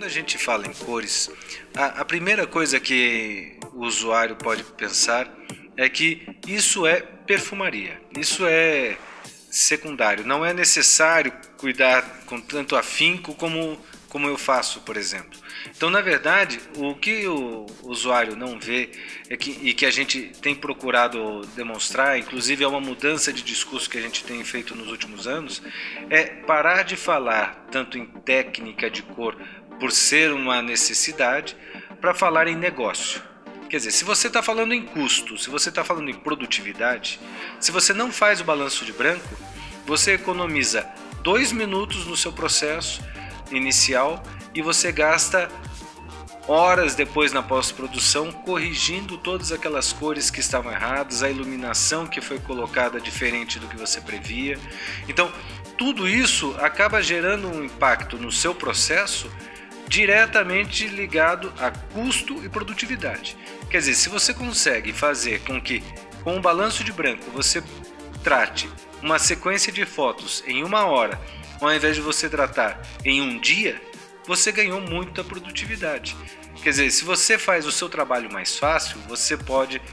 Quando a gente fala em cores, a primeira coisa que o usuário pode pensar é que isso é perfumaria, isso é secundário, não é necessário cuidar com tanto afinco como eu faço, por exemplo. Então, na verdade, o que o usuário não vê e que a gente tem procurado demonstrar, inclusive é uma mudança de discurso que a gente tem feito nos últimos anos, é parar de falar tanto em técnica de cor por ser uma necessidade, para falar em negócio. Quer dizer, se você está falando em custo, se você está falando em produtividade, se você não faz o balanço de branco, você economiza 2 minutos no seu processo inicial e você gasta horas depois na pós-produção corrigindo todas aquelas cores que estavam erradas, a iluminação que foi colocada diferente do que você previa. Então, tudo isso acaba gerando um impacto no seu processo diretamente ligado a custo e produtividade. Quer dizer, se você consegue fazer com que, com um balanço de branco, você trate uma sequência de fotos em 1 hora, ao invés de você tratar em 1 dia, você ganhou muita produtividade. Quer dizer, se você faz o seu trabalho mais fácil, você pode,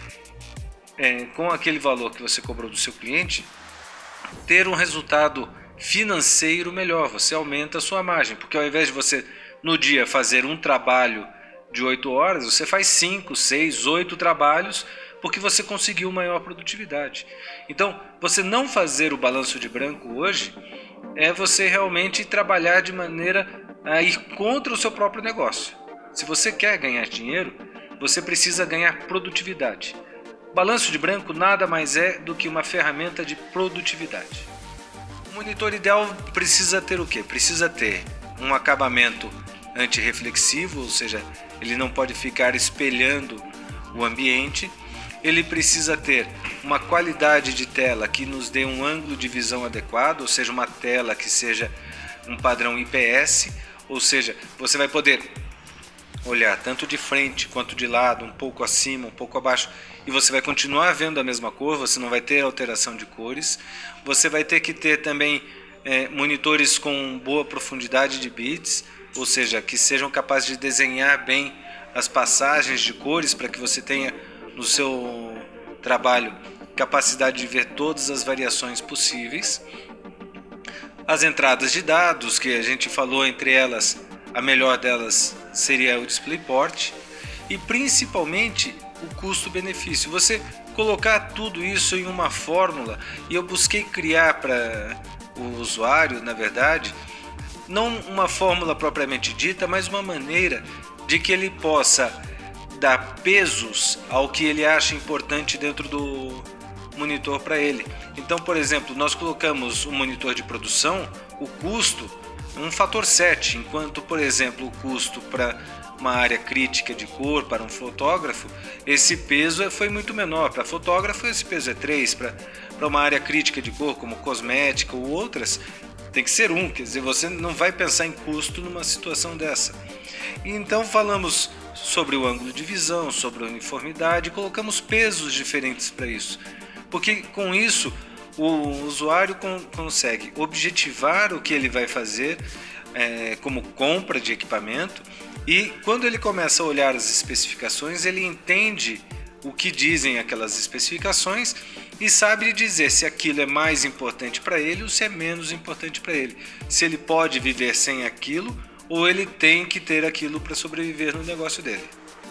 com aquele valor que você cobrou do seu cliente, ter um resultado financeiro melhor. Você aumenta a sua margem, porque ao invés de você no dia fazer um trabalho de 8 horas, você faz 5, 6, 8 trabalhos, porque você conseguiu maior produtividade. Então, você não fazer o balanço de branco hoje é você realmente trabalhar de maneira a ir contra o seu próprio negócio. Se você quer ganhar dinheiro, você precisa ganhar produtividade. Balanço de branco nada mais é do que uma ferramenta de produtividade. O monitor ideal precisa ter o quê? Precisa ter um acabamento antirreflexivo, ou seja, ele não pode ficar espelhando o ambiente. Ele precisa ter uma qualidade de tela que nos dê um ângulo de visão adequado, ou seja, uma tela que seja um padrão IPS, ou seja, você vai poder olhar tanto de frente quanto de lado, um pouco acima, um pouco abaixo, e você vai continuar vendo a mesma cor, você não vai ter alteração de cores. Você vai ter que ter também monitores com boa profundidade de bits, ou seja, que sejam capazes de desenhar bem as passagens de cores para que você tenha no seu trabalho capacidade de ver todas as variações possíveis. As entradas de dados, que a gente falou, entre elas, a melhor delas seria o DisplayPort, e principalmente o custo-benefício. Você colocar tudo isso em uma fórmula, e eu busquei criar para o usuário, na verdade, não uma fórmula propriamente dita, mas uma maneira de que ele possa dar pesos ao que ele acha importante dentro do monitor para ele. Então, por exemplo, nós colocamos um monitor de produção, o custo um fator 7, enquanto, por exemplo, o custo para uma área crítica de cor, para um fotógrafo, esse peso foi muito menor. Para fotógrafo esse peso é 3, para uma área crítica de cor, como cosmética ou outras, tem que ser 1, quer dizer, você não vai pensar em custo numa situação dessa. Então falamos sobre o ângulo de visão, sobre a uniformidade, colocamos pesos diferentes para isso, porque com isso o usuário consegue objetivar o que ele vai fazer como compra de equipamento, e quando ele começa a olhar as especificações, ele entende o que dizem aquelas especificações e sabe dizer se aquilo é mais importante para ele ou se é menos importante para ele, se ele pode viver sem aquilo ou ele tem que ter aquilo para sobreviver no negócio dele.